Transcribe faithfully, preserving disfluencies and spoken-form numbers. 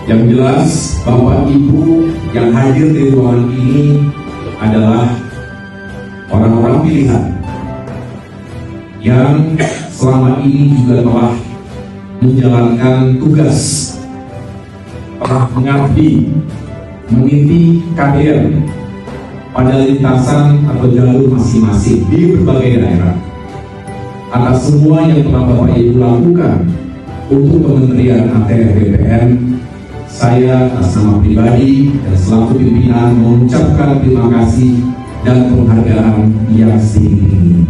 Yang jelas, Bapak Ibu yang hadir di ruangan ini adalah orang-orang pilihan yang selama ini juga telah menjalankan tugas, telah mengabdi, meniti karir pada lintasan atau jalur masing-masing di berbagai daerah. Atas semua yang telah Bapak Ibu lakukan untuk Kementerian A T R B P N, saya atas nama pribadi dan selaku pimpinan mengucapkan terima kasih dan penghargaan yang setinggi-tingginya.